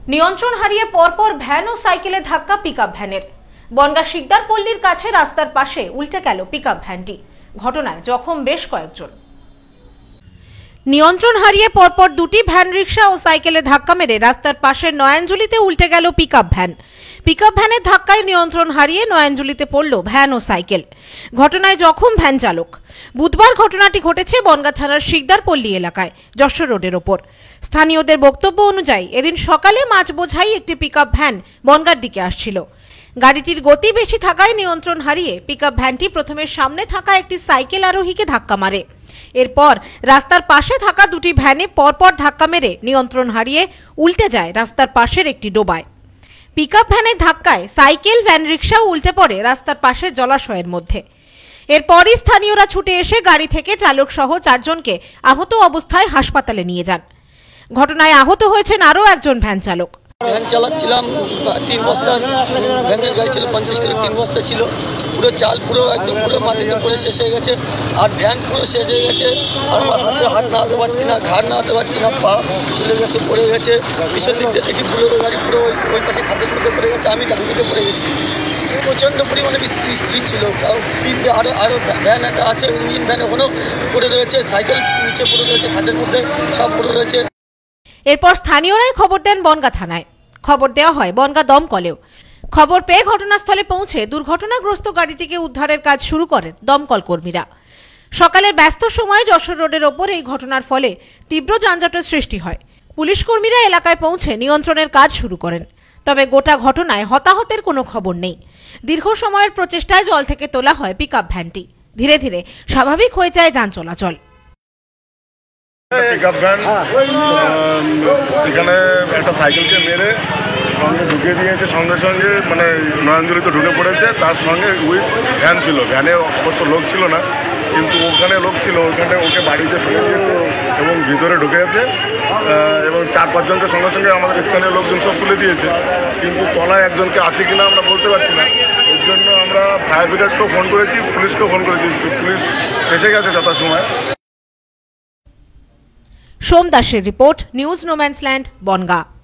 নিয়ন্ত্রণ হারিয়ে পরপর ভ্যান ও সাইকেলে ধাক্কা পিকআপ ভ্যানের। বনগাঁ শিকদারপল্লীর কাছে রাস্তার পাশে উল্টে গেল পিকআপ ভ্যানটি। ঘটনায় জখম বেশ কয়েকজন। নিয়ন্ত্রণ হারিয়ে পরপর দুটি ভ্যান রিক্সা ও সাইকেলে ধাক্কা মেরে রাস্তার পাশের নয়াঞ্জলিতে উল্টে গেল পিকআপ ভ্যান। পিকআপ ভ্যানের ধাক্কায় নিয়ন্ত্রণ হারিয়ে নয়াঞ্জলিতে পড়ল ভ্যান ও সাইকেল। ঘটনায় জখম ভ্যান চালক। বুধবার ঘটনাটি ঘটেছে বনগাঁ থানার শিকদারপল্লী এলাকায় যশোর রোডের ওপর। স্থানীয়দের বক্তব্য অনুযায়ী এদিন সকালে মাছ বোঝাই একটি পিকআপ ভ্যান বনগাঁর দিকে আসছিল। গাড়িটির গতি বেশি থাকায় নিয়ন্ত্রণ হারিয়ে পিকআপ ভ্যানটি প্রথমে সামনে থাকা একটি সাইকেল আরোহীকে ধাক্কা মারে। এরপর রাস্তার পাশে থাকা দুটি ভ্যানে পরপর ধাক্কা মেরে নিয়ন্ত্রণ হারিয়ে উল্টে যায় রাস্তার পাশের একটি ডোবায়। পিকআপ ভ্যানের ধাক্কায় সাইকেল ভ্যান রিক্সাও উল্টে পড়ে রাস্তার পাশের জলাশয়ের মধ্যে। এরপরই স্থানীয়রা ছুটে এসে গাড়ি থেকে চালক সহ 4 জনকে আহত অবস্থায় হাসপাতালে নিয়ে যান। ঘটনায় আহত হয়েছেন আরও একজন ভ্যান চালক। ভ্যান চালাচ্ছিলাম, 3 বস্তা ভ্যানের গাড়ি ছিল, 50 কিলো 3 বস্তা ছিল। পুরো চাল পুরো একদম পুরো মাটিতে পড়ে শেষ হয়ে গেছে, আর ভ্যান পুরো শেষ হয়ে গেছে। আর আমার হাত নাড়াতে পারছি না, ঘাড় নাড়াতে পারছি না, পা চলে গেছে, পড়ে গেছে। পিছন দিকটা দেখি বুলেরো গাড়ি পুরো ওই পাশে খাদের মধ্যে পড়ে গেছে, আমি ডান দিকে পড়ে গেছি। প্রচণ্ড পরিমাণে স্পিড ছিল। আরও ভ্যান একটা আছে, ইঞ্জিন ভ্যান ওখানেও পড়ে রয়েছে, সাইকেল নিচে পড়ে রয়েছে, খাদের মধ্যে সব পড়ে রয়েছে। এরপর স্থানীয়রাই খবর দেন বনগাঁ থানায়। খবর দেওয়া হয় বনগাঁ দমকলেও। খবর পেয়ে ঘটনাস্থলে পৌঁছে দুর্ঘটনাগ্রস্ত গাড়িটিকে উদ্ধারের কাজ শুরু করেন দমকল কর্মীরা। সকালের ব্যস্ত সময়ে যশোর রোডের ওপর এই ঘটনার ফলে তীব্র যানজটের সৃষ্টি হয়। পুলিশ কর্মীরা এলাকায় পৌঁছে নিয়ন্ত্রণের কাজ শুরু করেন। তবে গোটা ঘটনায় হতাহতের কোনো খবর নেই। দীর্ঘ সময়ের প্রচেষ্টায় জল থেকে তোলা হয় পিকআপ ভ্যানটি। ধীরে ধীরে স্বাভাবিক হয়ে যায় যান চলাচল। পিকআপ ভ্যান এখানে একটা সাইকেলকে মেরে সঙ্গে ঢুকে দিয়েছে, সঙ্গে সঙ্গে মানে নয়াঞ্জলিতে ঢুকে পড়েছে। তার সঙ্গে ওই ভ্যান ছিল, ভ্যানে অবশ্য লোক ছিল না, কিন্তু ওখানে লোক ছিল, ওখানে ওকে বাড়িতে ফেলে দিয়েছে এবং ভিতরে ঢুকেছে এবং 4-5 জনকে সঙ্গে সঙ্গে আমাদের স্থানীয় লোকজন সব তুলে দিয়েছে। কিন্তু তলায় একজনকে আছে কিনা আমরা বলতে পারছি না। ওর জন্য আমরা ফায়ার ব্রিগেডকেও ফোন করেছি, পুলিশকেও ফোন করেছি, পুলিশ এসে গেছে যথাসময়। সোম দাসের রিপোর্ট, নিউজ নোম্যান্সল্যান্ড, বনগাঁ।